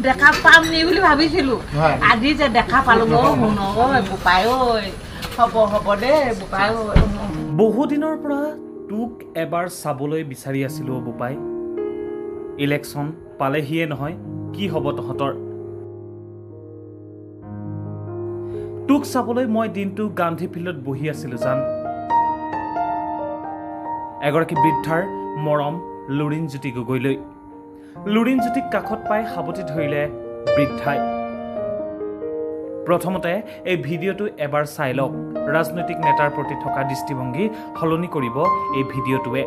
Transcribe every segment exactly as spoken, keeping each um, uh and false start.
দেখা পাম নি বুলি ভাবিছিলো আজি যে দেখা পালো ও শুন ঐ বোপাই ঐ হব হব দে বোপাই ঐ বহু দিনৰ পৰা তোক এবাৰ চাবলৈ বিচাৰি আছিলো বোপাই ইলেকশ্যন পালেহিয়ে নহয় কি হ'ব তহঁতৰ তোক চাবলৈ মই দিনটো গান্ধী ফিল্ডত বহি আছিলো জান এগৰাকী বৃদ্ধাৰ মৰম লুৰিণজ্যোতি গগৈলৈ লুৰিণজ্যোতিক কাষত পাই সাৱটি ধৰিলে বৃদ্ধাই প্ৰথমতে এই ভিডিঅ'টো এবাৰ চাই লওক ৰাজনৈতিক নেতাৰ প্ৰতি থকা দৃষ্টিভংগী সলনি কৰিব এই ভিডিঅ'টোৱে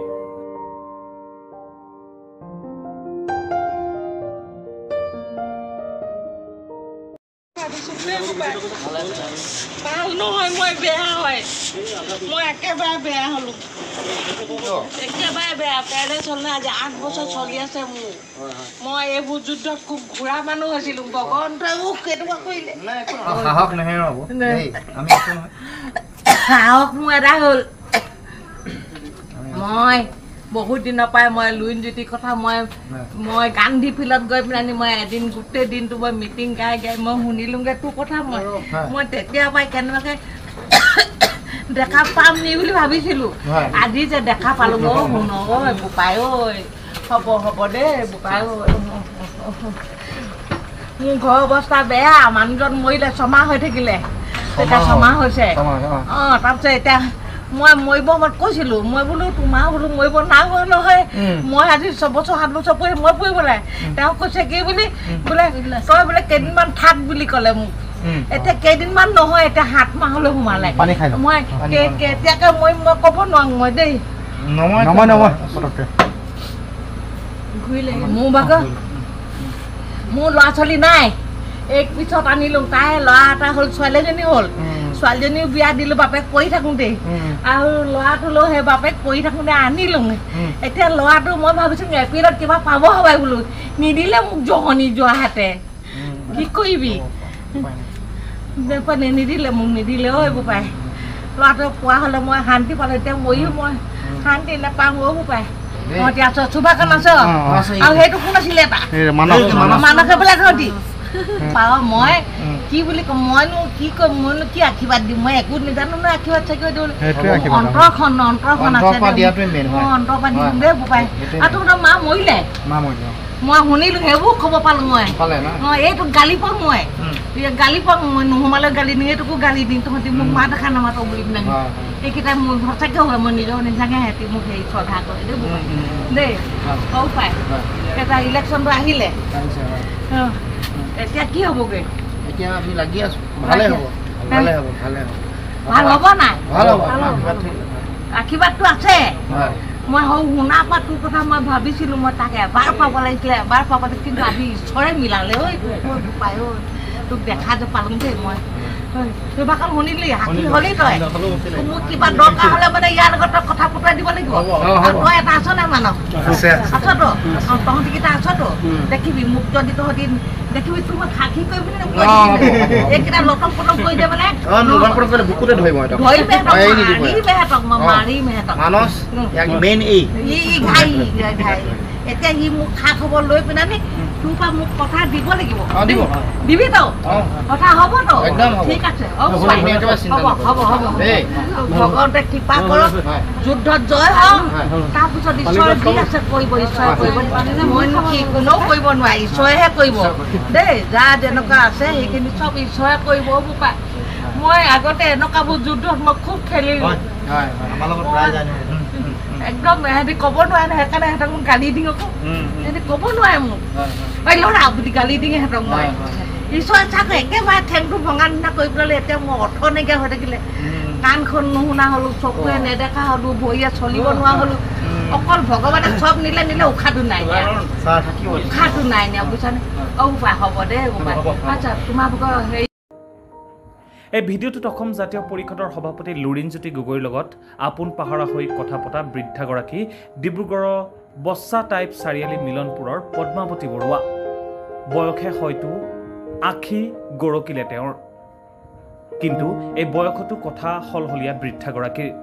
ভাল নহয় মই বেয়া হয় মই একেবাৰে বেয়া হলো একেবাৰে বেয়া পেৰে চলে আজি আঠ বছৰ চলি আছে মোৰ মই এইবোৰ যুদ্ধত খুব ঘূৰা মানুহ আছিলো ভগৱন্তই মোক কেনেকুৱা কৰিলে সাহস নহয় ৰ'ব আমি সাহস মোৰ এটা হ'ল মই বহুত দিনৰ পৰাই মই লুৰিণজ্যোতিৰ কথা মই মই গান্ধী ফিল্ডত গৈ পেলানি মই এদিন গোটেই দিনটো মই মিটিং গাই গাই মই শুনিলোঁগৈ তোৰ কথা মই মই তেতিয়াৰ পৰাই কেনেবাকৈ দেখা পাম নি বুলি ভাবিছিলো আজি যে দেখা পালো ও শুন ঐ বোপাই ঐ হব হব দে বোপাই ঐ মোৰ ঘৰৰ অৱস্থা বেয়া মানুহজন মৰিলে ছমাহ হৈ থাকিলে এতিয়া ছমাহ হৈছে অঁ তাৰপিছত এতিয়া মই মৰিব মই কৈছিলো মই বোলো তোমাৰ বোলো মৰিব নাগৈ নহয় মই আজি ছবছৰ সাত বছৰ পৰি মই পৰিবলৈ তেওঁ কৈছে কি বুলি বোলে তই বোলে কেইদিনমান থাক বুলি ক'লে মোক এতিয়া কেইদিনমান নহয় এতিয়া সাত মাহলৈ সোমালে মই কেতিয়াকে মৰিম মই ক'ব নোৱাৰো মই দেই ঘূৰিলে মোৰ ভাগৰ মোৰ ল'ৰা ছোৱালী নাই এক পিছত আনিলো তাই ল'ৰা এটা হ'ল ছোৱালীজনী হ'ল ছোৱালীজনীও বিয়া দিলো বাপেক পঢ়ি থাকোঁতে আৰু ল'ৰাটোলৈ সেই বাপেক পঢ়ি থাকোঁতে আনিলো এতিয়া ল'ৰাটো মই ভাবিছো এপ্ৰিলত কিবা পাব হবাই বোলো নিদিলে মোক জহনি যোৱা হাতে কি কৰিবি নিদিলে মোক নিদিলে ঐ বোপাই ল'ৰাটো পোৱা হ'লে মই শান্তি পালো এতিয়া মৰিও মই শান্তি নাপাওঁ অ বোপাই মই এতিয়া আছো চুবাখন আছ আৰু সেইটো কোন আছিলে এটা মানসে বোলে ঘৰটি পাওঁ মই কি বুলি কম মইনো কি কম মইনো কি আশীৰ্বাদ দিম মই একো নাজানো ন আশীৰ্বাদ চাকিবাদ দিওঁ অন্তৰখন অন্তৰখন আছে অন্তৰ পৰা দিম দেই বোপাই আৰু তোৰ মা মৰিলে মই শুনিলো সেইবোৰ খবৰ পালো মই অঁ এইটো গালি পাওঁ মই গালি পাওঁ মই নোসোমালে গালি দিওঁ এইটোকো গালি দিম তহঁতি মোক মা দেখা নামাতো বুলি পিনে এইকেইটা মোৰ সঁচাকৈ হয় মই নিজৰ নিজাকৈ সিহঁতি মোক হেৰি শ্ৰদ্ধা কৰে দেই বোপাই দেই সৰু পাই এতিয়া ইলেকশ্যনটো আহিলে অঁ এতিয়া কি হ'বগৈ এতিয়া আমি লাগি আছো ভালে হ'ব ভালে হ'ব ভালে হ'ব ভাল হ'ব নাই ভাল হ'ব আশীৰ্বাদটো আছে মই সৌ শুনা পৰা তোৰ কথা মই ভাবিছিলো মই তাক এবাৰ পাব লাগিছিলে এবাৰ পাব লাগিছিল কিন্তু আজি ঈশ্বৰে মিলালে ঐ পাই ঐ তোক দেখা যে পালোঁ দেই মই সেইবাৰ শুনিলি হাতী হলি তই মোক কিবা দৰকাৰ হ'লে মানে ইয়াৰ লগত কথা পতাই দিব লাগিব তই এটা আছ নাই মানুহ আছতো তহঁতিকেইটা আছতো দেখিবি মোক যদি তহঁতি দেখিবি তোৰ মই খাখি কৰিবি এইকেইটা লটম পটম কৰি দে মানে ধৰিমেহঁতক মই মাৰিমেহঁতক এতিয়া সি মোক খা খবৰ লৈ পিনে তোৰ পৰা মোক কথা দিব লাগিব দিবি তই কথা হ'বতো ঠিক আছে হ'ব হ'ব হ'ব ভগৱন্তে কৃপা কৰক যুদ্ধত জয় হওক তাৰপিছত ঈশ্বৰে কি আছে কৰিব ঈশ্বৰে কৰিব মইনো কি কোনেও কৰিব নোৱাৰে ঈশ্বৰেহে কৰিব দেই যা যেনেকুৱা আছে সেইখিনি চব ঈশ্বৰে কৰিব বোপাই মই আগতে এনেকুৱাবোৰ যুদ্ধত মই খুব খেলিলোঁ একদম সিহঁতি ক'ব নোৱাৰে নহয় সেইকাৰণে সিহঁতক মোক গালি দিওঁ আকৌ সিহঁতি ক'ব নোৱাৰে মোক এই ল'ৰা বুলি গালি দিওঁ সিহঁতক মই ঈশ্বৰ চাগৈ একেবাৰে ঠেংটো ভঙা নিচিনা কৰি পেলালে এতিয়া মোৰ অৰ্থ নাইকিয়া হৈ থাকিলে কাণখন নুশুনা হ'লোঁ চকুৱে নেদেখা হ'লোঁ ভৰিয়ে চলিব নোৱাৰা হ'লোঁ অকল ভগৱানে চব নিলে নিলে উশাহটো নাই নিয়া উশাহটো নাই নিয়া বুজিছানে অ বোপাই হ'ব দে বোপাই আচ্ছা তোমালোকৰ হেৰি এই ভিডিঅ'টোত অসম জাতীয় পৰিষদৰ সভাপতি লুৰিণজ্যোতি গগৈৰ লগত আপোন পাহৰা হৈ কথা পতা বৃদ্ধাগৰাকী ডিব্ৰুগড়ৰ বচ্চা টাইপ চাৰিআলি মিলনপুৰৰ পদ্মাৱতী বৰুৱা বয়সে হয়তো আশী গৰকিলে তেওঁৰ কিন্তু এই বয়সতো কথা সলসলীয়া বৃদ্ধাগৰাকীৰ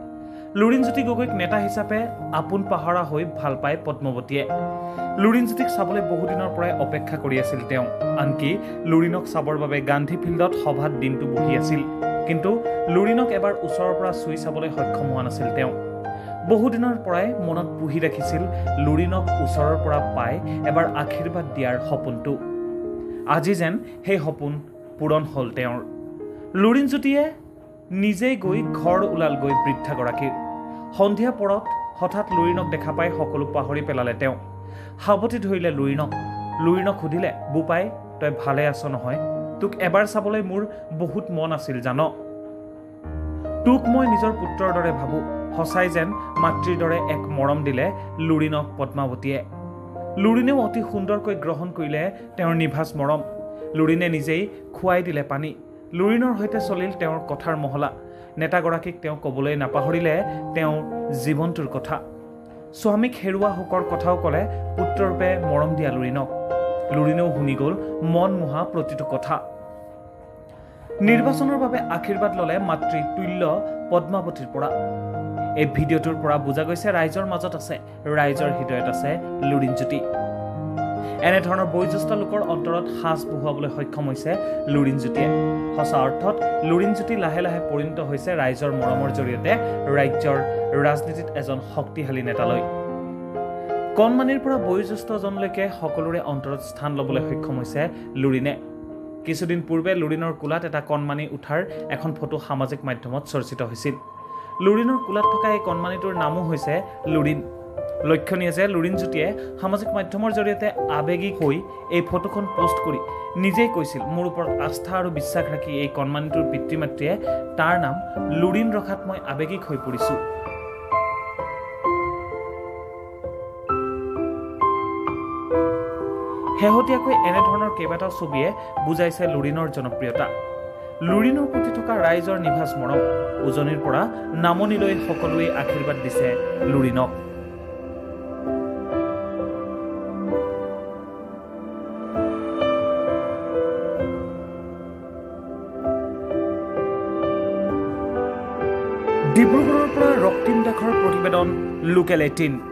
লুৰিণজ্যোতি গগৈক নেতা হিচাপে আপোন পাহৰা হৈ ভাল পায় পদ্মাৱতীয়ে। লুৰিণজ্যোতিক চাবলৈ বহুদিনৰ পৰাই অপেক্ষা কৰি আছিল তেওঁ। আনকি লুৰিণক চাবৰ বাবে গান্ধী ফিল্ডত সভাত দিনটো বহি আছিল। কিন্তু লুৰিণক এবাৰ ওচৰৰ পৰা চুই চাবলৈ সক্ষম হোৱা নাছিল তেওঁ। বহুদিনৰ পৰাই মনত পুহি ৰাখিছিল লুৰিণক ওচৰৰ পৰা পাই এবাৰ আশীৰ্বাদ দিয়াৰ সপোনটো। আজি যেন সেই সপোন পূৰণ হ'ল তেওঁৰ। লুৰিণজ্যোতিয়ে নিজেই গৈ ঘৰ ওলালগৈ বৃদ্ধাগৰাকীৰ। সন্ধিয়া পৰত হঠাৎ লুৰিণক দেখা পাই সকলো পাহৰি পেলালে তেওঁ। সাৱটি ধৰিলে লুৰিণক। লুৰিণক সুধিলে, বোপাই তই ভালে আছ নহয়? তোক এবাৰ চাবলৈ মোৰ বহুত মন আছিল জান। তোক মই নিজৰ পুত্ৰৰ দৰে ভাবোঁ। সঁচাই যেন মাতৃৰ দৰে এক মৰম দিলে লুৰিণক পদ্মাৱতীয়ে। লুৰিণেও অতি সুন্দৰকৈ গ্ৰহণ কৰিলে তেওঁৰ নিভাঁজ মৰম। লুৰিণে নিজেই খুৱাই দিলে পানী। লুৰিণৰ সৈতে চলিল তেওঁৰ কথাৰ মহলা। নেতাগৰাকীক তেওঁ ক'বলৈ নাপাহৰিলে তেওঁৰ জীৱনটোৰ কথা। স্বামীক হেৰুৱা শোকৰ কথাও ক'লে পুত্ৰৰূপে মৰম দিয়া লুৰিণক। লুৰিণেও শুনি গ'ল মন মোহা প্ৰতিটো কথা। নিৰ্বাচনৰ বাবে আশীৰ্বাদ ল'লে মাতৃ তুল্য পদ্মাৱতীৰ পৰা। এই ভিডিঅ'টোৰ পৰা বুজা গৈছে ৰাইজৰ মাজত আছে, ৰাইজৰ হৃদয়ত আছে লুৰিণজ্যোতি। এনেধৰণৰ বয়োজ্যেষ্ঠ লোকৰ অন্তৰত সাঁচ বহুৱাবলৈ সক্ষম হৈছে লুৰিণজ্যোতিয়ে। সঁচা অৰ্থত লুৰিণজ্যোতি লাহে লাহে পৰিণত হৈছে ৰাইজৰ মৰমৰ জৰিয়তে ৰাজ্যৰ ৰাজনীতিত এজন শক্তিশালী নেতালৈ। কণমানিৰ পৰা বয়োজ্যেষ্ঠজনলৈকে সকলোৰে অন্তৰত স্থান ল'বলৈ সক্ষম হৈছে লুৰিণে। কিছুদিন পূৰ্বে লুৰিণৰ কোলাত এটা কণমানি উঠাৰ এখন ফটো সামাজিক মাধ্যমত চৰ্চিত হৈছিল। লুৰিণৰ কোলাত থকা এই কণমানিটোৰ নামো হৈছে লুৰিণ। লক্ষণীয় যে লুৰিণজ্যোতিয়ে সামাজিক মাধ্যমৰ জৰিয়তে আৱেগিক হৈ এই ফটোখন পোষ্ট কৰি নিজেই কৈছিল, মোৰ ওপৰত আস্থা আৰু বিশ্বাস ৰাখি এই কণমানিটোৰ পিতৃ মাতৃয়ে তাৰ নাম লুৰিণ ৰখাত মই আৱেগিক হৈ পৰিছোঁ। শেহতীয়াকৈ এনেধৰণৰ কেইবাটাও ছবিয়ে বুজাইছে লুৰিণৰ জনপ্ৰিয়তা। লুৰিণৰ প্ৰতি থকা ৰাইজৰ নিভাঁজ মৰম। উজনিৰ পৰা নামনিলৈ সকলোৱে আশীৰ্বাদ দিছে লুৰিণক। ডিব্ৰুগড়ৰ পৰা ৰক্তিম দাসৰ প্ৰতিবেদন লোকেল এইটিন।